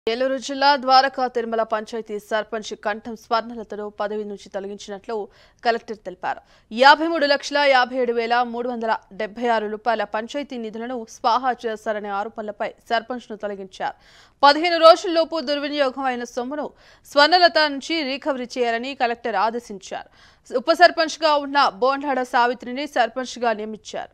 ఏలూరు జిల్లా ద్వారకా తిరుమల పంచాయతీ సర్పంచ్ కంఠం స్వర్ణలతను పదవి నుంచి తొలగించినట్లు కలెక్టర్ తెలిపారు. 53,57,376 రూపాయల పంచాయతీ నిధులను స్వాహా చేశారనే ఆరోపణలపై సర్పంచ్ను తొలగించారు. 15 రోజుల్లోపు దుర్వినియోగం అయిన సొమ్మును స్వర్ణలత నుంచి రికవరీ చేయాలని కలెక్టర్ ఆదేశించారు. ఉప సర్పంచ్గా ఉన్న బోండాడ సావిత్రిని సర్పంచ్గా నియమించారు.